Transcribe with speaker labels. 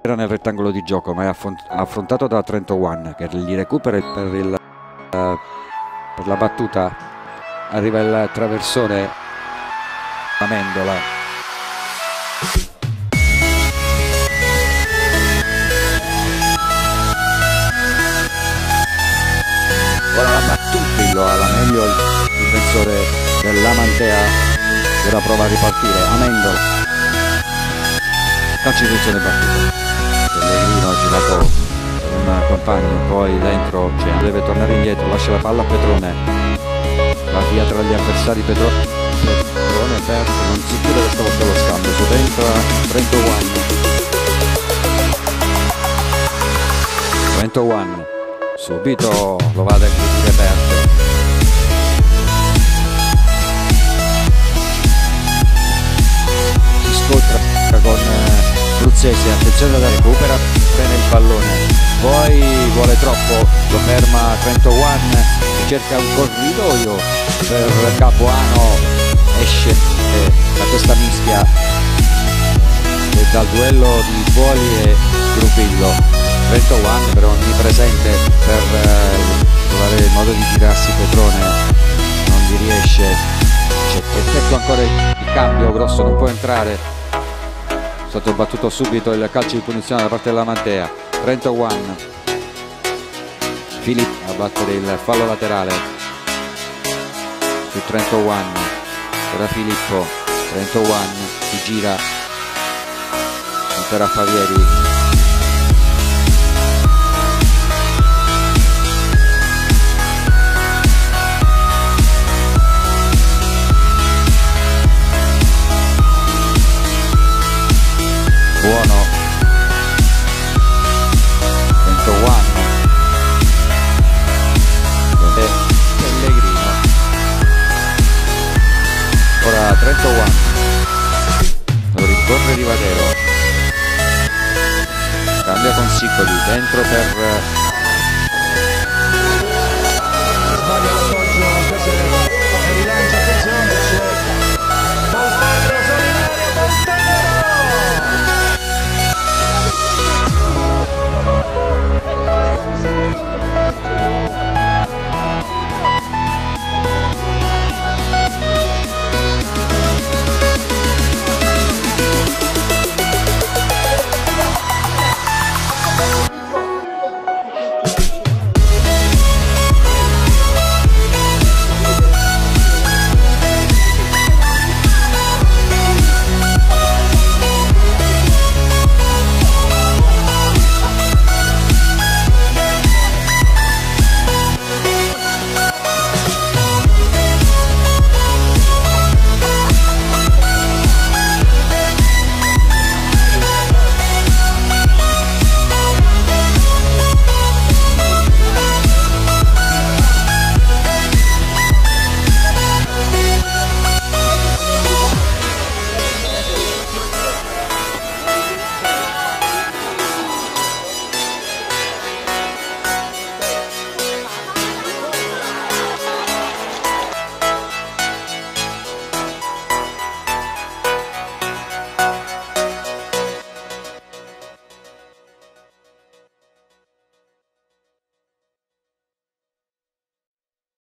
Speaker 1: era nel rettangolo di gioco, ma è affrontato da Trento One che gli recupera per la battuta. Arriva il traversone, Amendola. Ora la battuta alla meglio il difensore dell'Amantea. Ora prova a ripartire Amendola. Calcio di punizione battuta. Pellegrino ha girato un compagno, poi dentro deve tornare indietro, lascia la palla a Petrone, va via tra gli avversari. Petrone perso, non si chiude questa volta lo scambio, subentra Trento One, subito lo va ad eseguire Perte. Si scontra con Bruzzese, attenzione da recupera bene il pallone, poi vuole troppo, lo ferma Trento One, cerca un corridoio per Capuano, esce da questa mischia e dal duello di Buoli e Grupillo. Trento One però onnipresente per trovare il modo di girarsi Petrone, non gli riesce, c'è effetto ancora il cambio, Grosso non può entrare, è stato battuto subito il calcio di punizione da parte dell'Amantea. Trento One, Filippo a battere il fallo laterale su Trento One, ora Filippo, Trento One si gira per Favieri. Buono, Trento One e Pellegrino. Ora Trento One, lo ricorre Rivadero, cambia con Siccoli, dentro per